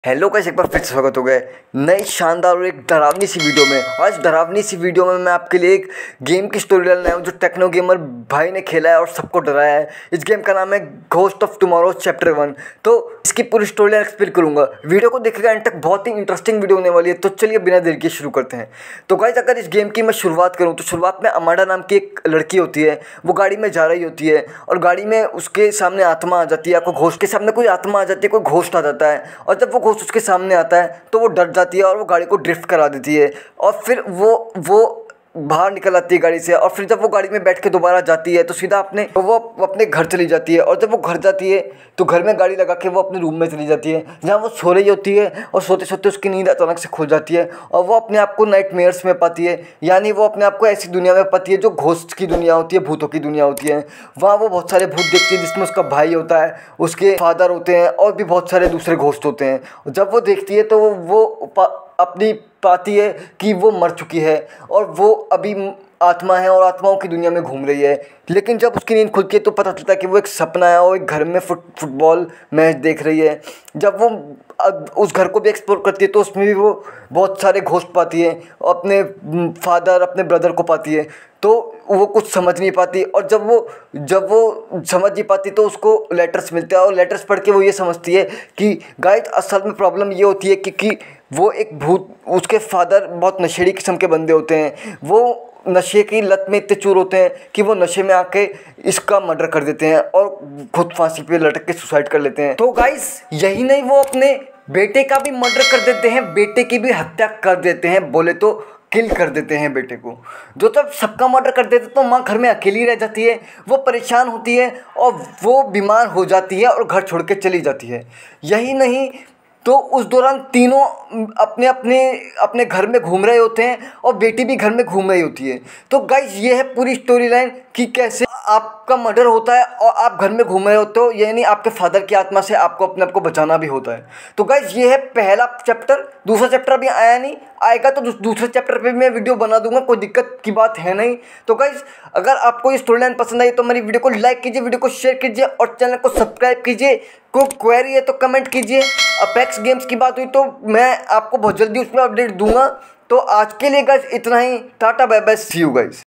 Hello guys, एक बार फिर से स्वागत हो गया नई शानदार और एक डरावनी सी वीडियो में। आज डरावनी सी वीडियो में मैं आपके लिए एक गेम की स्टोरी लाइन लाया हूँ जो टेक्नो गेमर भाई ने खेला है और सबको डराया है। इस गेम का नाम है घोस्ट ऑफ टुमारो चैप्टर 1। तो इसकी पूरी स्टोरी लाइन एक्सप्लेन करूँगा। वीडियो को देखिएगा एंड तक, बहुत ही इंटरेस्टिंग वीडियो होने वाली है। तो चलिए बिना देर किए शुरू करते हैं। तो गाइस, अगर इस गेम की मैं शुरुआत करूँ तो शुरुआत में अमांडा नाम की एक लड़की होती है। वो गाड़ी में जा रही होती है और गाड़ी में उसके सामने आत्मा आ जाती है। आपको घोस्ट के सामने कोई आत्मा आ जाती है, कोई घोस्ट आ जाता है। और जब वो घोस्ट उसके सामने आता है तो वो डर जाती है और वो गाड़ी को ड्रिफ्ट करा देती है। और फिर वो बाहर निकल आती है गाड़ी से। और फिर जब वो गाड़ी में बैठ के दोबारा जाती है तो सीधा वो अपने घर चली जाती है। और जब वो घर जाती है तो घर में गाड़ी लगा के वो अपने रूम में चली जाती है जहाँ वो सो रही होती है। और सोते सोते उसकी नींद अचानक से खुल जाती है और वो अपने आप को नाइटमेयर्स में पाती है। यानी वो अपने आप को ऐसी दुनिया में पाती है जो घोस्ट की दुनिया होती है, भूतों की दुनिया होती है। वहाँ वो बहुत सारे भूत देखती है जिसमें उसका भाई होता है, उसके फादर होते हैं और भी बहुत सारे दूसरे घोस्ट होते हैं। जब वो देखती है तो वो अपनी पाती है कि वो मर चुकी है और वो अभी आत्मा है और आत्माओं की दुनिया में घूम रही है। लेकिन जब उसकी नींद खुलती है तो पता चलता है कि वो एक सपना है और एक घर में फुटबॉल मैच देख रही है। जब वो उस घर को भी एक्सप्लोर करती है तो उसमें भी वो बहुत सारे घोस्ट पाती है और अपने फादर, अपने ब्रदर को पाती है। तो वो कुछ समझ नहीं पाती और जब वो समझ नहीं पाती तो उसको लेटर्स मिलते हैं और लेटर्स पढ़ के वो ये समझती है कि गाइस असल में प्रॉब्लम ये होती है कि वो एक भूत, उसके फादर बहुत नशेड़ी किस्म के बंदे होते हैं। वो नशे की लत में इतने चूर होते हैं कि वो नशे में आके इसका मर्डर कर देते हैं और खुद फांसी पे लटक के सुसाइड कर लेते हैं। तो गाइस यही नहीं, वो अपने बेटे का भी मर्डर कर देते हैं, बेटे की भी हत्या कर देते हैं, बोले तो किल कर देते हैं बेटे को। जो तब सबका मर्डर कर देते तो माँ घर में अकेली रह जाती है। वो परेशान होती है और वो बीमार हो जाती है और घर छोड़ के चली जाती है। यही नहीं, तो उस दौरान तीनों अपने अपने अपने घर में घूम रहे होते हैं और बेटी भी घर में घूम रही होती है। तो गाइस ये है पूरी स्टोरी लाइन कि कैसे आपका मर्डर होता है और आप घर में घूम रहे होते हो, यानी आपके फादर की आत्मा से आपको अपने आप को बचाना भी होता है। तो गाइस ये है पहला चैप्टर। दूसरा चैप्टर अभी आया नहीं, आएगा तो दूसरे चैप्टर पे मैं वीडियो बना दूंगा, कोई दिक्कत की बात है नहीं। तो गाइस अगर आपको ये स्टोरी लाइन पसंद आई तो मेरी वीडियो को लाइक कीजिए, वीडियो को शेयर कीजिए और चैनल को सब्सक्राइब कीजिए। कोई क्वेरी है तो कमेंट कीजिए। अपेक्स गेम्स की बात हुई तो मैं आपको बहुत जल्दी उसमें अपडेट दूंगा। तो आज के लिए गाइस इतना ही। Tata bye bye, see you guys.